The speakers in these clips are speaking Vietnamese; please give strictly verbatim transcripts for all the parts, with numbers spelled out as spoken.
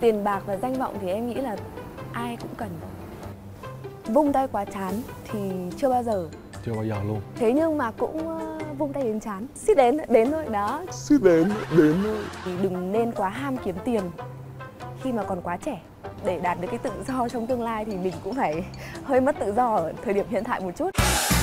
Tiền bạc và danh vọng thì em nghĩ là ai cũng cần. Vung tay quá chán thì chưa bao giờ. Chưa bao giờ luôn. Thế nhưng mà cũng uh, vung tay đến chán. Xít đến, đến thôi, đó. Xít đến, đến thôi. Thì đừng nên quá ham kiếm tiền khi mà còn quá trẻ. Để đạt được cái tự do trong tương lai thì mình cũng phải hơi mất tự do ở thời điểm hiện tại một chút.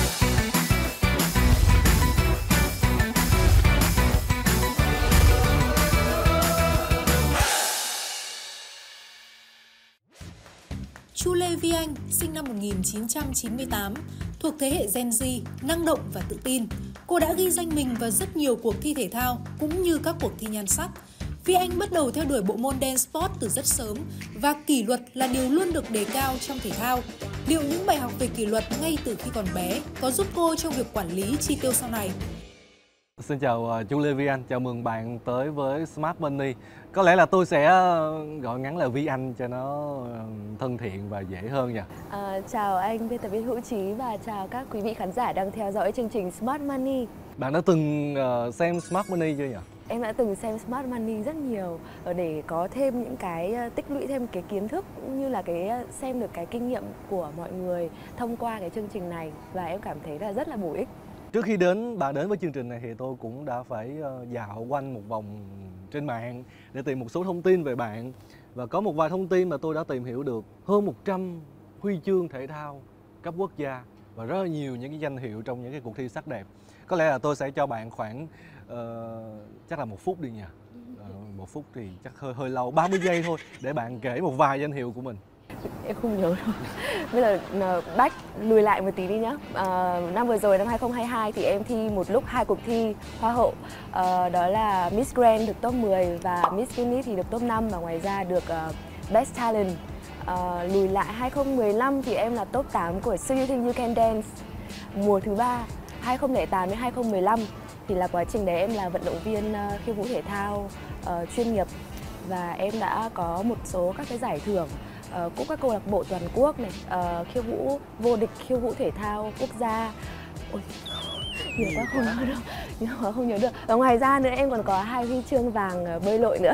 Chu Lê Vi Anh, sinh năm một nghìn chín trăm chín mươi tám, thuộc thế hệ Gen Z, năng động và tự tin. Cô đã ghi danh mình vào rất nhiều cuộc thi thể thao, cũng như các cuộc thi nhan sắc. Vi Anh bắt đầu theo đuổi bộ môn dance sport từ rất sớm và kỷ luật là điều luôn được đề cao trong thể thao. Liệu những bài học về kỷ luật ngay từ khi còn bé có giúp cô trong việc quản lý chi tiêu sau này? Xin chào uh, Chu Lê Vi Anh, chào mừng bạn tới với Smart Money. Có lẽ là tôi sẽ gọi ngắn là Vi Anh cho nó thân thiện và dễ hơn nha. À, chào anh biên tập viên Hữu Trí và chào các quý vị khán giả đang theo dõi chương trình Smart Money. Bạn đã từng uh, xem Smart Money chưa nhỉ? Em đã từng xem Smart Money rất nhiều để có thêm những cái tích lũy thêm cái kiến thức cũng như là cái xem được cái kinh nghiệm của mọi người thông qua cái chương trình này, và em cảm thấy là rất là bổ ích. Trước khi đến bạn đến với chương trình này thì tôi cũng đã phải uh, dạo quanh một vòng trên mạng để tìm một số thông tin về bạn, và có một vài thông tin mà tôi đã tìm hiểu được. Hơn một trăm huy chương thể thao cấp quốc gia và rất là nhiều những cái danh hiệu trong những cái cuộc thi sắc đẹp. Có lẽ là tôi sẽ cho bạn khoảng uh, chắc là một phút đi nha. Uh, một phút thì chắc hơi hơi lâu, ba mươi giây thôi để bạn kể một vài danh hiệu của mình. Em không nhớ đâu. Bây giờ back lùi lại một tí đi nhá. À, năm vừa rồi, năm hai không hai hai thì em thi một lúc hai cuộc thi Hoa hậu. À, đó là Miss Grand được top mười và Miss Venice thì được top năm, và ngoài ra được uh, Best Talent. À, lùi lại hai không một năm thì em là top tám của So You Think You Can Dance mùa thứ ba. hai không không tám đến hai không một lăm thì là quá trình đấy em là vận động viên uh, khiêu vũ thể thao uh, chuyên nghiệp, và em đã có một số các cái giải thưởng Uh, cũng các câu lạc bộ toàn quốc này, uh, khiêu vũ vô địch khiêu vũ thể thao quốc gia. Ôi, nhiều quá không nhớ được, nhiều quá không nhớ được. Và ngoài ra nữa em còn có hai huy chương vàng uh, bơi lội nữa.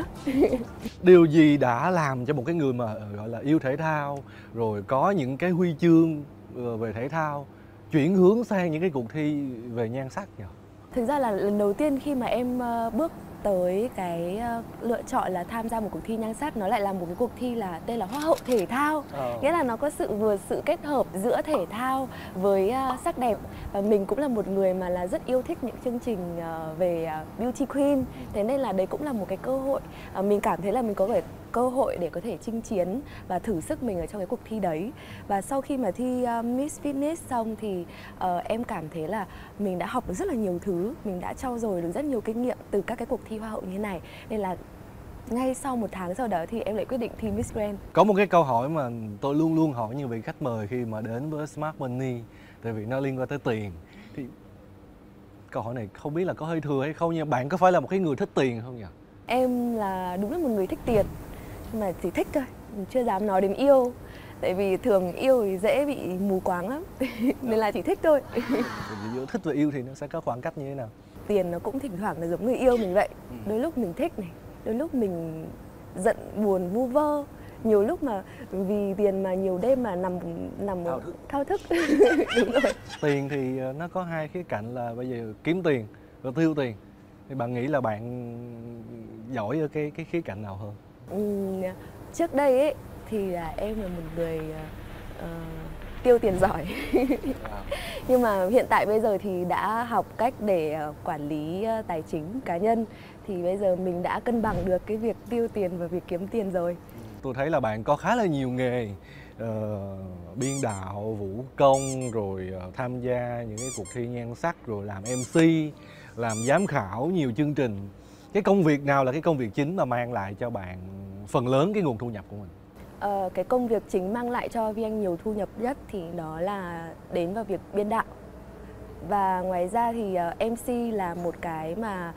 Điều gì đã làm cho một cái người mà gọi là yêu thể thao rồi có những cái huy chương uh, về thể thao chuyển hướng sang những cái cuộc thi về nhan sắc nhỉ? Thực ra là lần đầu tiên khi mà em uh, bước tới cái uh, lựa chọn là tham gia một cuộc thi nhan sắc, nó lại là một cái cuộc thi là tên là Hoa hậu thể thao. Oh. Nghĩa là nó có sự vừa sự kết hợp giữa thể thao với uh, sắc đẹp, và mình cũng là một người mà là rất yêu thích những chương trình uh, về uh, beauty queen, thế nên là đấy cũng là một cái cơ hội. Uh, mình cảm thấy là mình có thể cơ hội để có thể chinh chiến và thử sức mình ở trong cái cuộc thi đấy. Và sau khi mà thi uh, Miss Fitness xong thì uh, em cảm thấy là mình đã học được rất là nhiều thứ, mình đã trau dồi được rất nhiều kinh nghiệm từ các cái cuộc thi Hoa hậu như thế này. Nên là ngay sau một tháng sau đó thì em lại quyết định thi Miss Grand. Có một cái câu hỏi mà tôi luôn luôn hỏi những vị khách mời khi mà đến với Smart Money, tại vì nó liên quan tới tiền. Thì câu hỏi này không biết là có hơi thừa hay không, nhưng bạn có phải là một cái người thích tiền không nhỉ? Em là đúng là một người thích tiền, nhưng mà chỉ thích thôi, chưa dám nói đến yêu. Tại vì thường yêu thì dễ bị mù quáng lắm, nên là chỉ thích thôi. Giữa thích và yêu thì nó sẽ có khoảng cách như thế nào? Tiền nó cũng thỉnh thoảng là giống người yêu mình vậy. Đôi lúc mình thích này, đôi lúc mình giận buồn vu vơ. Nhiều lúc mà vì tiền mà nhiều đêm mà nằm nằm thao thức, thao thức. Đúng rồi. Tiền thì nó có hai khía cạnh là bây giờ kiếm tiền và tiêu tiền. Thì bạn nghĩ là bạn giỏi ở cái cái khía cạnh nào hơn? Ừ, trước đây ấy thì là em là một người uh, tiêu tiền giỏi. Nhưng mà hiện tại bây giờ thì đã học cách để uh, quản lý uh, tài chính cá nhân, thì bây giờ mình đã cân bằng được cái việc tiêu tiền và việc kiếm tiền rồi. Tôi thấy là bạn có khá là nhiều nghề, uh, biên đạo, vũ công, rồi uh, tham gia những cái cuộc thi nhan sắc, rồi làm em xê, làm giám khảo nhiều chương trình. Cái công việc nào là cái công việc chính mà mang lại cho bạn phần lớn cái nguồn thu nhập của mình? Ờ, cái công việc chính mang lại cho Vi Anh nhiều thu nhập nhất thì đó là đến vào việc biên đạo. Và ngoài ra thì uh, em xê là một cái mà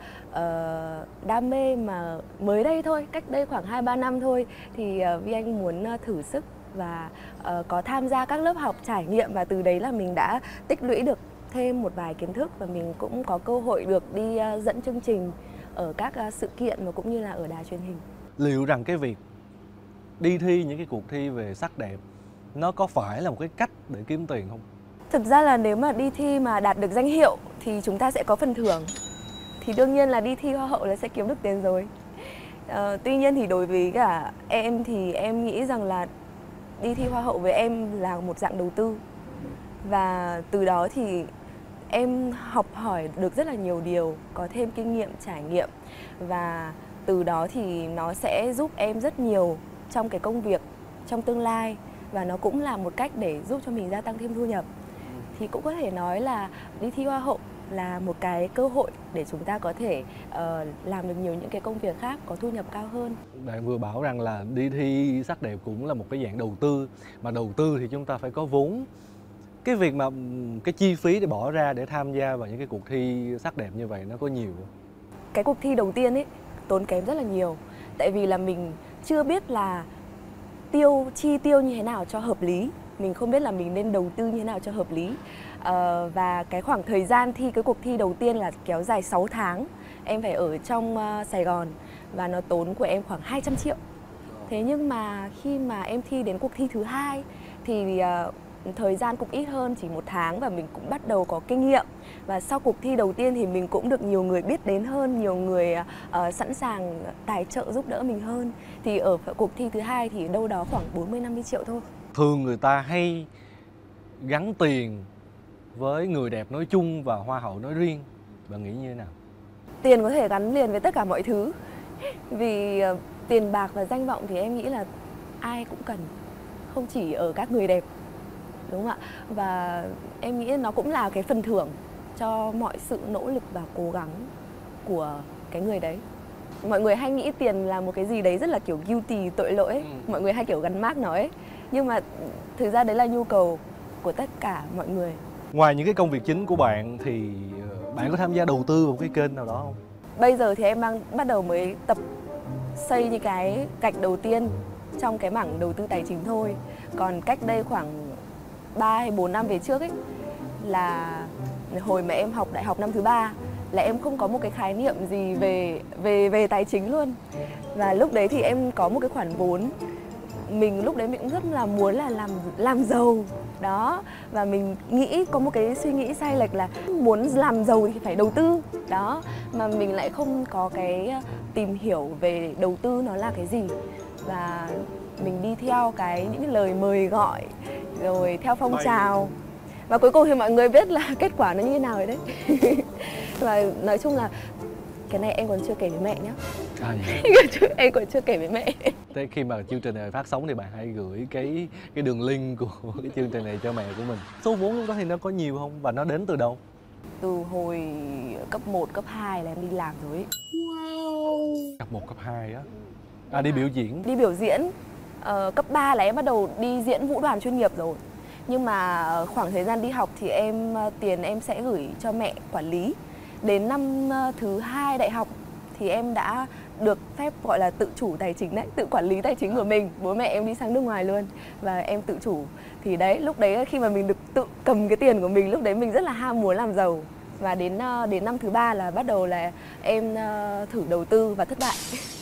uh, đam mê mà mới đây thôi, cách đây khoảng hai ba năm thôi, thì uh, Vi Anh muốn uh, thử sức và uh, có tham gia các lớp học trải nghiệm, và từ đấy là mình đã tích lũy được thêm một vài kiến thức, và mình cũng có cơ hội được đi uh, dẫn chương trình ở các uh, sự kiện và cũng như là ở đài truyền hình. Liệu rằng cái việc đi thi những cái cuộc thi về sắc đẹp nó có phải là một cái cách để kiếm tiền không? Thực ra là nếu mà đi thi mà đạt được danh hiệu thì chúng ta sẽ có phần thưởng. Thì đương nhiên là đi thi Hoa hậu là sẽ kiếm được tiền rồi. Ờ, tuy nhiên thì đối với cả em thì em nghĩ rằng là đi thi Hoa hậu với em là một dạng đầu tư. Và từ đó thì em học hỏi được rất là nhiều điều, có thêm kinh nghiệm, trải nghiệm. Và từ đó thì nó sẽ giúp em rất nhiều trong cái công việc, trong tương lai. Và nó cũng là một cách để giúp cho mình gia tăng thêm thu nhập. Thì cũng có thể nói là đi thi Hoa hậu là một cái cơ hội để chúng ta có thể uh, làm được nhiều những cái công việc khác có thu nhập cao hơn. Bạn vừa bảo rằng là đi thi sắc đẹp cũng là một cái dạng đầu tư, mà đầu tư thì chúng ta phải có vốn. Cái việc mà cái chi phí để bỏ ra để tham gia vào những cái cuộc thi sắc đẹp như vậy nó có nhiều không? Cái cuộc thi đầu tiên ấy tốn kém rất là nhiều. Tại vì là mình chưa biết là tiêu chi tiêu như thế nào cho hợp lý. Mình không biết là mình nên đầu tư như thế nào cho hợp lý. Ờ, và cái khoảng thời gian thi cái cuộc thi đầu tiên là kéo dài sáu tháng. Em phải ở trong uh, Sài Gòn và nó tốn của em khoảng hai trăm triệu. Thế nhưng mà khi mà em thi đến cuộc thi thứ hai thì uh, thời gian cũng ít hơn, chỉ một tháng, và mình cũng bắt đầu có kinh nghiệm. Và sau cuộc thi đầu tiên thì mình cũng được nhiều người biết đến hơn, nhiều người uh, sẵn sàng tài trợ giúp đỡ mình hơn. Thì ở cuộc thi thứ hai thì đâu đó khoảng bốn mươi năm mươi triệu thôi. Thường người ta hay gắn tiền với người đẹp nói chung và Hoa hậu nói riêng. Bạn nghĩ như thế nào? Tiền có thể gắn liền với tất cả mọi thứ. Vì uh, tiền bạc và danh vọng thì em nghĩ là ai cũng cần, không chỉ ở các người đẹp. Đúng không ạ? Và em nghĩ nó cũng là cái phần thưởng cho mọi sự nỗ lực và cố gắng của cái người đấy. Mọi người hay nghĩ tiền là một cái gì đấy rất là kiểu guilty, tội lỗi ấy. Ừ. Mọi người hay kiểu gắn mác nó ấy. Nhưng mà thực ra đấy là nhu cầu của tất cả mọi người. Ngoài những cái công việc chính của bạn thì bạn có tham gia đầu tư vào cái kênh nào đó không? Bây giờ thì em đang bắt đầu mới tập xây những cái gạch đầu tiên trong cái mảng đầu tư tài chính thôi. Còn cách đây khoảng ba hay bốn năm về trước ấy, là hồi mà em học đại học năm thứ ba, là em không có một cái khái niệm gì về về về tài chính luôn. Và lúc đấy thì em có một cái khoản vốn, mình lúc đấy mình cũng rất là muốn là làm làm giàu đó, và mình nghĩ có một cái suy nghĩ sai lệch là muốn làm giàu thì phải đầu tư đó, mà mình lại không có cái tìm hiểu về đầu tư nó là cái gì. Và mình đi theo cái những cái lời mời gọi rồi theo phong trào, và cuối cùng thì mọi người biết là kết quả nó như thế nào rồi đấy. Và nói chung là cái này em còn chưa kể với mẹ nhá. À, em còn chưa kể với mẹ. Thế khi mà chương trình này phát sóng thì bạn hãy gửi cái cái đường link của cái chương trình này cho mẹ của mình. Số vốn lúc đó thì nó có nhiều không và nó đến từ đâu? Từ hồi cấp một, cấp hai là em đi làm rồi ấy. Wow. Cấp một, cấp hai á. À, đi biểu diễn. Đi biểu diễn. Ờ, cấp ba là em bắt đầu đi diễn vũ đoàn chuyên nghiệp rồi. Nhưng mà khoảng thời gian đi học thì em tiền em sẽ gửi cho mẹ quản lý. Đến năm thứ hai đại học thì em đã được phép gọi là tự chủ tài chính đấy, tự quản lý tài chính của mình. Bố mẹ em đi sang nước ngoài luôn và em tự chủ. Thì đấy, lúc đấy khi mà mình được tự cầm cái tiền của mình, lúc đấy mình rất là ham muốn làm giàu. Và đến đến năm thứ ba là bắt đầu là em thử đầu tư và thất bại.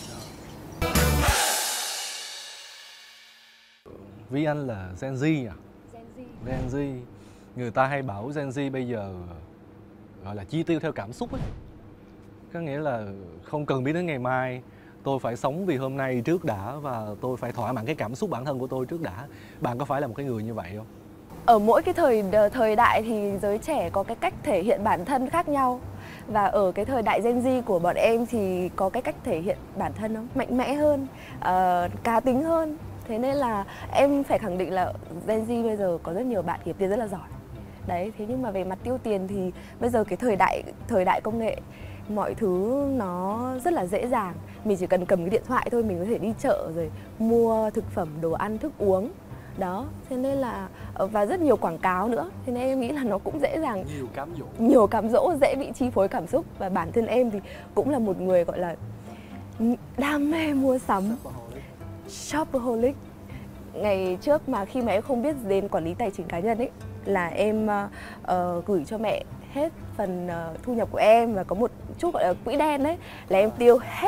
Vi Anh là Gen Z à? Gen Z. Gen Z. Người ta hay bảo Gen Z bây giờ gọi là chi tiêu theo cảm xúc ấy. Có nghĩa là không cần biết đến ngày mai, tôi phải sống vì hôm nay trước đã, và tôi phải thỏa mãn cái cảm xúc bản thân của tôi trước đã. Bạn có phải là một cái người như vậy không? Ở mỗi cái thời thời đại thì giới trẻ có cái cách thể hiện bản thân khác nhau. Và ở cái thời đại Gen Z của bọn em thì có cái cách thể hiện bản thân nó mạnh mẽ hơn, uh, cá tính hơn. Thế nên là em phải khẳng định là Gen Z bây giờ có rất nhiều bạn kiếm tiền rất là giỏi. Đấy, thế nhưng mà về mặt tiêu tiền thì bây giờ cái thời đại thời đại công nghệ, mọi thứ nó rất là dễ dàng. Mình chỉ cần cầm cái điện thoại thôi, mình có thể đi chợ rồi mua thực phẩm, đồ ăn, thức uống. Đó, thế nên là và rất nhiều quảng cáo nữa. Thế nên em nghĩ là nó cũng dễ dàng, nhiều cám dỗ. Nhiều cám dỗ, dễ bị chi phối cảm xúc. Và bản thân em thì cũng là một người gọi là đam mê mua sắm, shopaholic. Ngày trước mà khi mà em không biết đến quản lý tài chính cá nhân ấy, là em uh, gửi cho mẹ hết phần uh, thu nhập của em, và có một chút gọi là quỹ đen đấy, là em tiêu hết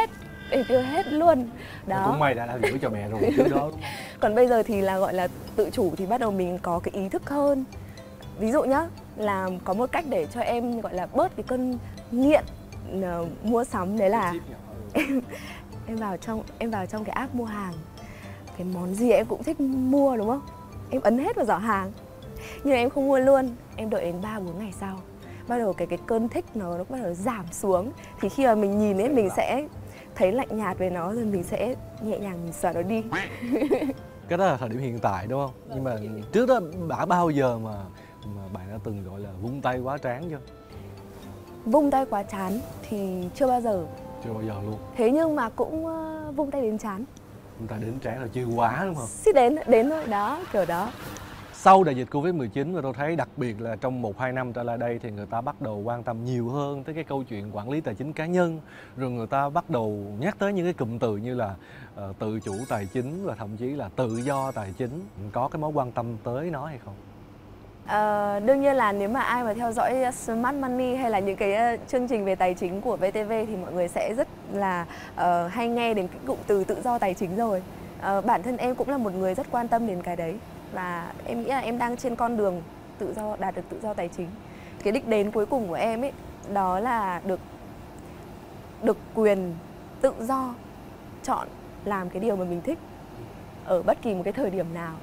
em tiêu hết luôn đó. Cũng may đã đã gửi cho mẹ rồi trước đó đúng không? Còn bây giờ thì là gọi là tự chủ thì bắt đầu mình có cái ý thức hơn. Ví dụ nhá, là có một cách để cho em gọi là bớt cái cơn nghiện uh, mua sắm, đấy là em, em vào trong em vào trong cái app mua hàng, cái món gì em cũng thích mua đúng không, em ấn hết vào giỏ hàng nhưng em không mua luôn, em đợi đến ba bốn ngày sau bắt đầu cái cái cơn thích nó nó bắt đầu giảm xuống, thì khi mà mình nhìn ấy mình sẽ thấy lạnh nhạt về nó rồi mình sẽ nhẹ nhàng mình xóa nó đi. Cái đó là thời điểm hiện tại đúng không? Nhưng mà trước đó đã bao giờ mà mà bạn đã từng gọi là vung tay quá trán chưa? Vung tay quá chán thì chưa bao giờ. Chưa bao giờ luôn. Thế nhưng mà cũng uh, vung tay đến chán. Vung tay đến trán là chưa quá đúng không? Xích đến đến thôi đó, kiểu đó. Sau đại dịch Covid mười chín và tôi thấy đặc biệt là trong một hai năm trở lại đây thì người ta bắt đầu quan tâm nhiều hơn tới cái câu chuyện quản lý tài chính cá nhân, rồi người ta bắt đầu nhắc tới những cái cụm từ như là uh, tự chủ tài chính và thậm chí là tự do tài chính. Có cái mối quan tâm tới nó hay không? À, đương nhiên là nếu mà ai mà theo dõi Smart Money hay là những cái chương trình về tài chính của vê tê vê thì mọi người sẽ rất là uh, hay nghe đến cái cụm từ tự do tài chính rồi. Uh, bản thân em cũng là một người rất quan tâm đến cái đấy và em nghĩ là em đang trên con đường tự do, đạt được tự do tài chính. Cái đích đến cuối cùng của em ấy đó là được được quyền tự do chọn làm cái điều mà mình thích ở bất kỳ một cái thời điểm nào.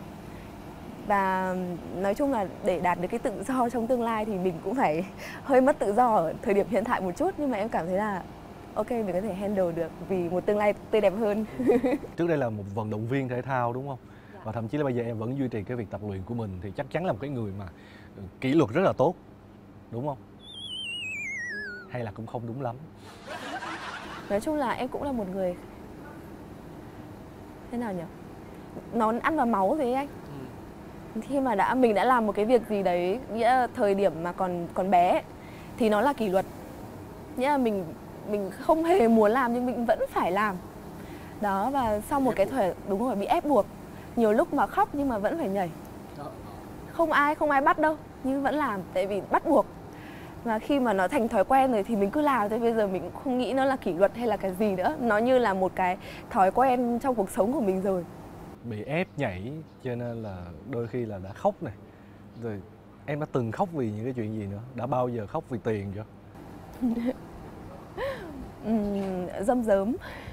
Và nói chung là để đạt được cái tự do trong tương lai thì mình cũng phải hơi mất tự do ở thời điểm hiện tại một chút, nhưng mà em cảm thấy là ok, mình có thể handle được vì một tương lai tươi đẹp hơn. Trước đây là một vận động viên thể thao đúng không? Và thậm chí là bây giờ em vẫn duy trì cái việc tập luyện của mình thì chắc chắn là một cái người mà kỷ luật rất là tốt, đúng không? Hay là cũng không đúng lắm? Nói chung là em cũng là một người thế nào nhỉ? Nó ăn vào máu rồi ấy anh. Ừ. Khi mà đã mình đã làm một cái việc gì đấy, nghĩa là thời điểm mà còn còn bé thì nó là kỷ luật. Nghĩa là mình mình không hề muốn làm nhưng mình vẫn phải làm. Đó, và sau một cái thời đúng rồi, bị ép buộc. Nhiều lúc mà khóc nhưng mà vẫn phải nhảy. Không ai không ai bắt đâu, nhưng vẫn làm tại vì bắt buộc. Và khi mà nó thành thói quen rồi thì mình cứ làm thôi, bây giờ mình cũng không nghĩ nó là kỷ luật hay là cái gì nữa. Nó như là một cái thói quen trong cuộc sống của mình rồi. Bị ép nhảy cho nên là đôi khi là đã khóc này. Rồi em đã từng khóc vì những cái chuyện gì nữa? Đã bao giờ khóc vì tiền chưa? uhm, Dâm dớm.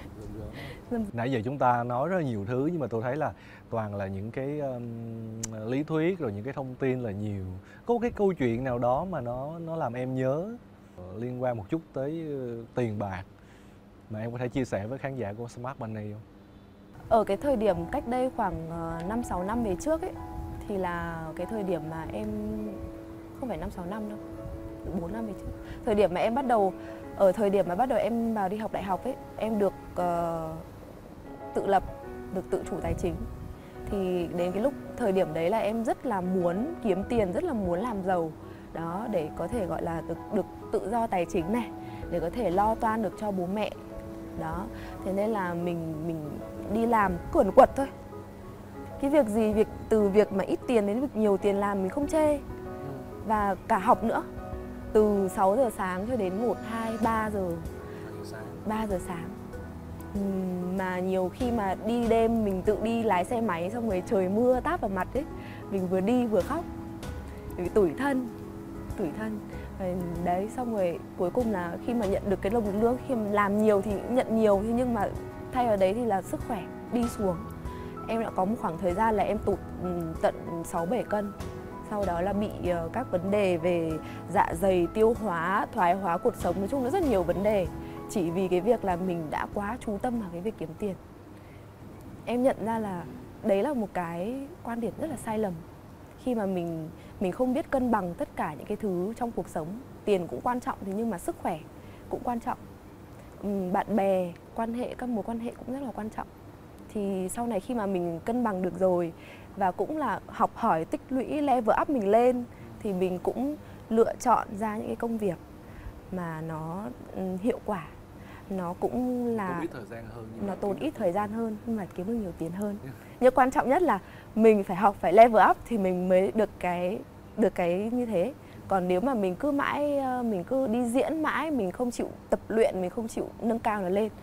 Nãy giờ chúng ta nói rất là nhiều thứ nhưng mà tôi thấy là toàn là những cái um, lý thuyết rồi những cái thông tin là nhiều. Có cái câu chuyện nào đó mà nó nó làm em nhớ uh, liên quan một chút tới uh, tiền bạc mà em có thể chia sẻ với khán giả của Smart Money không? Ở cái thời điểm cách đây khoảng năm sáu năm về trước ấy thì là cái thời điểm mà em không phải năm sáu năm đâu, bốn năm về trước. Thời điểm mà em bắt đầu ở thời điểm mà bắt đầu em vào đi học đại học ấy, em được uh, tự lập, được tự chủ tài chính. Thì đến cái lúc thời điểm đấy là em rất là muốn kiếm tiền, rất là muốn làm giàu. Đó, để có thể gọi là được, được tự do tài chính này, để có thể lo toan được cho bố mẹ. Đó, thế nên là mình mình đi làm quẩn quật thôi. Cái việc gì, việc từ việc mà ít tiền đến việc nhiều tiền làm mình không chê. Và cả học nữa. Từ sáu giờ sáng cho đến một, hai, ba giờ. ba giờ sáng. Mà nhiều khi mà đi đêm mình tự đi lái xe máy xong rồi trời mưa táp vào mặt ấy, mình vừa đi vừa khóc. Vì tủi thân, tủi thân. Rồi đấy, xong rồi cuối cùng là khi mà nhận được cái đồng lương, khi mà làm nhiều thì nhận nhiều, nhưng mà thay vào đấy thì là sức khỏe đi xuống. Em đã có một khoảng thời gian là em tụt tận sáu bảy cân. Sau đó là bị các vấn đề về dạ dày, tiêu hóa, thoái hóa cột sống, nói chung là rất nhiều vấn đề. Chỉ vì cái việc là mình đã quá chú tâm vào cái việc kiếm tiền. Em nhận ra là đấy là một cái quan điểm rất là sai lầm. Khi mà mình mình không biết cân bằng tất cả những cái thứ trong cuộc sống. Tiền cũng quan trọng, thế nhưng mà sức khỏe cũng quan trọng. Bạn bè, quan hệ, các mối quan hệ cũng rất là quan trọng. Thì sau này khi mà mình cân bằng được rồi và cũng là học hỏi, tích lũy, level up mình lên, thì mình cũng lựa chọn ra những cái công việc mà nó hiệu quả. Nó cũng là tốn ít thời gian hơn, nó tốn ít thời gian hơn nhưng mà kiếm được nhiều tiền hơn. Nhưng quan trọng nhất là mình phải học, phải level up thì mình mới được cái được cái như thế. Còn nếu mà mình cứ mãi mình cứ đi diễn mãi, mình không chịu tập luyện, mình không chịu nâng cao nó lên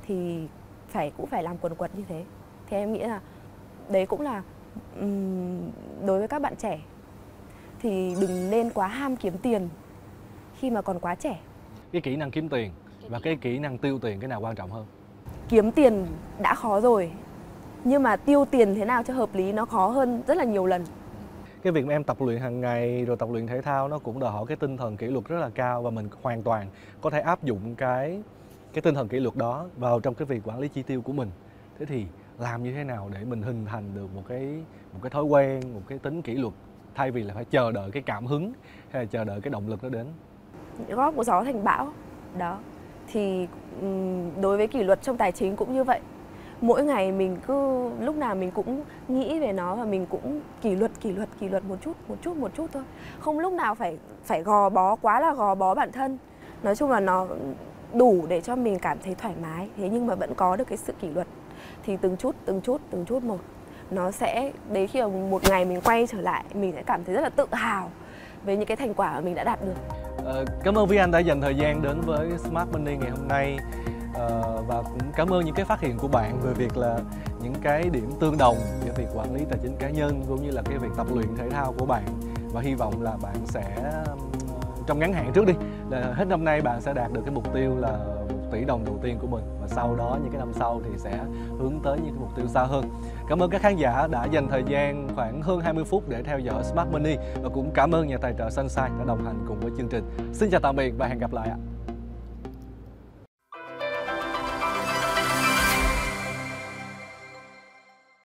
thì phải cũng phải làm quần quật như thế. Thì em nghĩ là đấy cũng là um, đối với các bạn trẻ thì đừng nên quá ham kiếm tiền khi mà còn quá trẻ. Cái kỹ năng kiếm tiền và cái kỹ năng tiêu tiền, cái nào quan trọng hơn? Kiếm tiền đã khó rồi, nhưng mà tiêu tiền thế nào cho hợp lý nó khó hơn rất là nhiều lần. Cái việc mà em tập luyện hàng ngày rồi tập luyện thể thao nó cũng đòi hỏi cái tinh thần kỷ luật rất là cao, và mình hoàn toàn có thể áp dụng cái cái tinh thần kỷ luật đó vào trong cái việc quản lý chi tiêu của mình. Thế thì làm như thế nào để mình hình thành được một cái một cái thói quen, một cái tính kỷ luật, thay vì là phải chờ đợi cái cảm hứng hay là chờ đợi cái động lực nó đến? Góp của gió thành bão đó. Thì đối với kỷ luật trong tài chính cũng như vậy. Mỗi ngày mình cứ lúc nào mình cũng nghĩ về nó và mình cũng kỷ luật kỷ luật kỷ luật một chút một chút một chút thôi. Không lúc nào phải phải gò bó, quá là gò bó bản thân. Nói chung là nó đủ để cho mình cảm thấy thoải mái, thế nhưng mà vẫn có được cái sự kỷ luật. Thì từng chút từng chút từng chút một, nó sẽ đến khi mà một ngày mình quay trở lại, mình sẽ cảm thấy rất là tự hào với những cái thành quả mà mình đã đạt được. Ờ, cảm ơn Vi Anh đã dành thời gian đến với Smart Money ngày hôm nay. Ờ, và cũng cảm ơn những cái phát hiện của bạn về việc là những cái điểm tương đồng giữa việc quản lý tài chính cá nhân cũng như là cái việc tập luyện thể thao của bạn. Và hy vọng là bạn sẽ, trong ngắn hạn trước đi, là hết năm nay bạn sẽ đạt được cái mục tiêu là một tỷ đồng đầu tiên của mình, và sau đó những cái năm sau thì sẽ hướng tới những cái mục tiêu xa hơn. Cảm ơn các khán giả đã dành thời gian khoảng hơn hai mươi phút để theo dõi Smart Money, và cũng cảm ơn nhà tài trợ Sunshine đã đồng hành cùng với chương trình. Xin chào tạm biệt và hẹn gặp lại ạ.